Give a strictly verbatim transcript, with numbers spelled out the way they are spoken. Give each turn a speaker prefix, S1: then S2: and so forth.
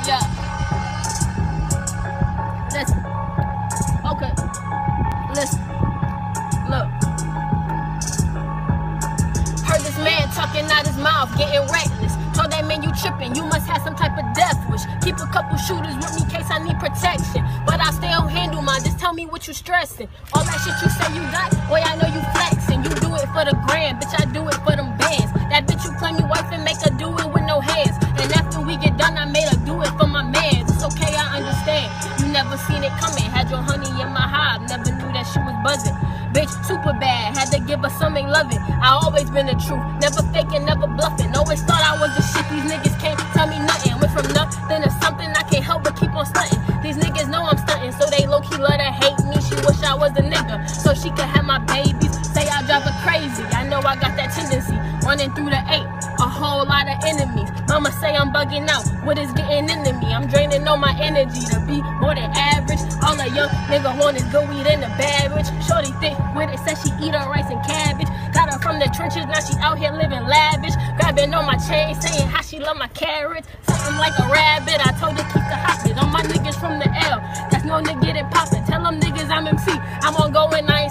S1: Yeah. Listen. Okay. Listen. Look. Heard this man talking out his mouth, getting reckless. Told that man you tripping, you must have some type of death wish. Keep a couple shooters with me in case I need protection. But I still handle mine, just tell me what you stressing. All that shit you say you got, boy I know you flexing. You do it for the gram, bitch I do it for them bands. That bitch you claim you wife and make her do it with no hands. And after we get done I made her do it for my mans. It's okay, I understand, you never seen it coming. Had your honey in my hive, never knew that she was buzzing. Bitch, super bad, had to give her some ain't loving. I always been the truth, never faking, never bluffing. Always thought I was the shit, these niggas can't tell me nothing. Went from nothing to something, I can't help but keep on stunting. These niggas know I'm stunting, so they low-key love to hate me. She wish I was a nigga, so she could have my babies. Say I drive her crazy, I know I got that tendency. Running through the eight, a whole lot of enemies. Mama say I'm bugging out, what is getting into me? I'm draining all my energy to be more than average. All a young nigga want is good weed in the beverage. Shorty thick with it, said she eat her rice and cabbage. Got her from the trenches, now she out here living lavish. Grabbing on my chain, saying how she love my carrots. Something like a rabbit, I told her keep the hopping. On my niggas from the L, that's no nigga get it poppin'. Tell them niggas I'm M C, I'm on go and I